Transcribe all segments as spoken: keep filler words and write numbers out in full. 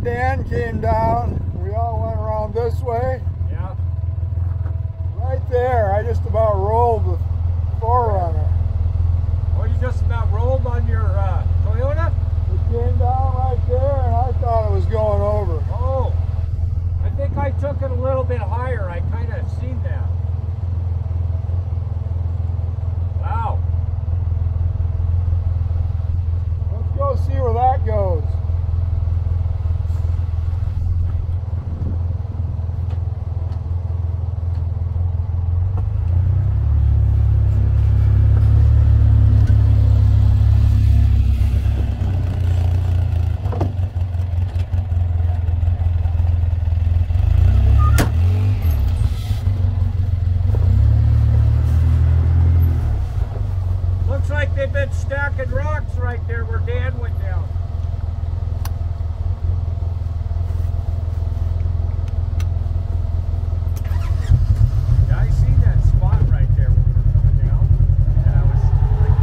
Dan came down. We all went around this way. Yeah. Right there, I just about rolled the forerunner. Oh, you just about rolled on your uh, Toyota? It came down right there, and I thought it was going over. Oh, I think I took it a little bit higher. I kind of seen that. Wow. Let's go see where that goes. Like they've been stacking rocks right there where Dan went down. Yeah, I seen that spot right there when we were coming down. And I was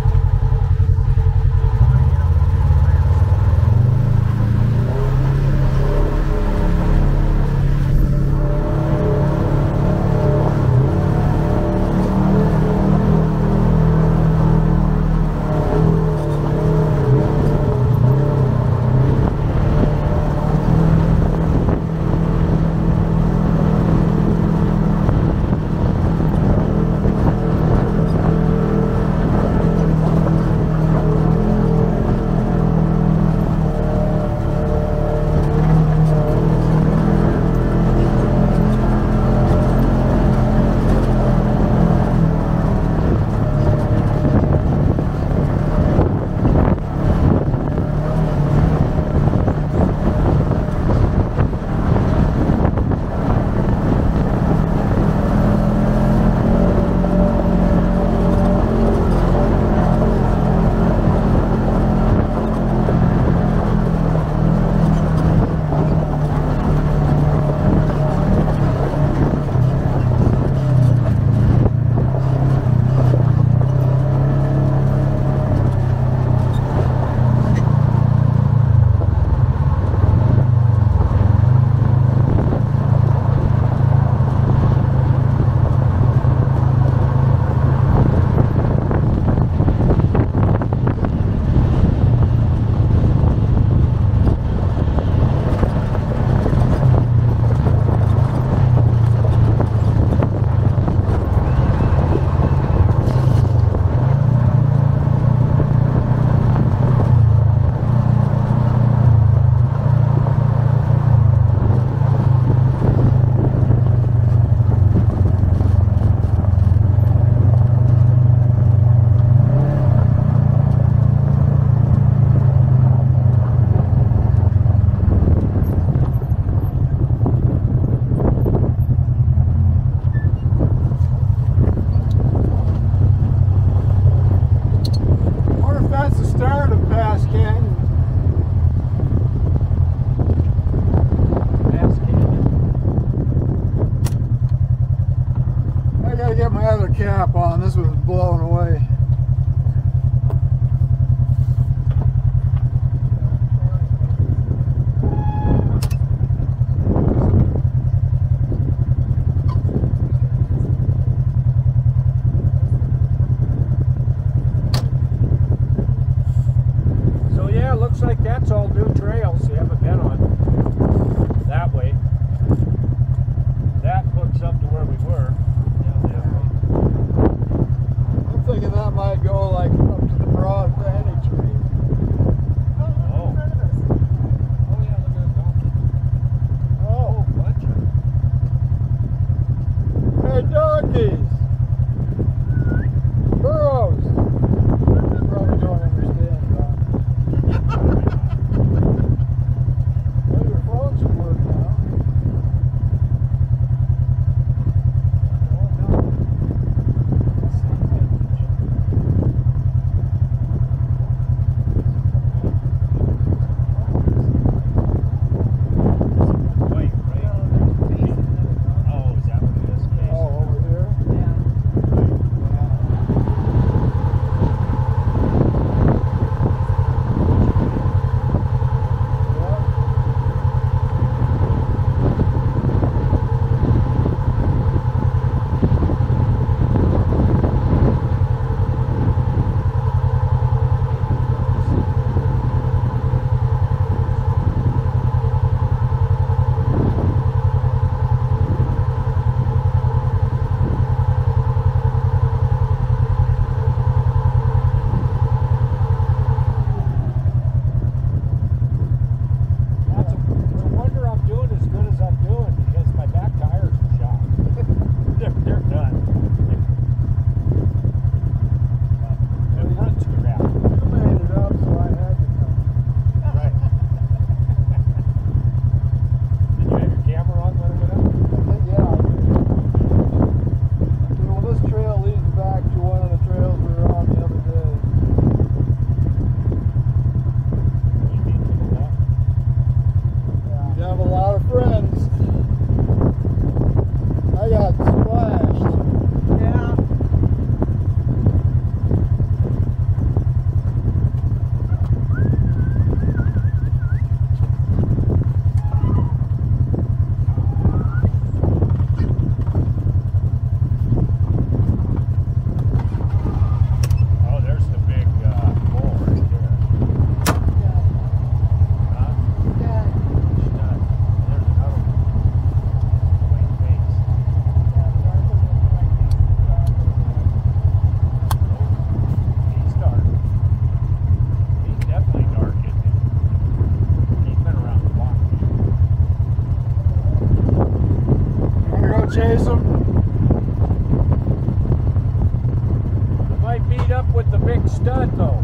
cap on. This was blowing away. So yeah, it looks like that's all new trails you haven't been on that way. That hooks up to where we were. I'm thinking that might go like up to the broad vantage tree. Oh, look in front of us. Oh yeah, look at the donkey. Oh, bunch. Hey, donkeys! Burros! You probably don't understand that. Well, your phones should work now. Wait, right? Oh, is that what it is? Oh, over here? Yeah. to chase them. I might beat up with the big stud though.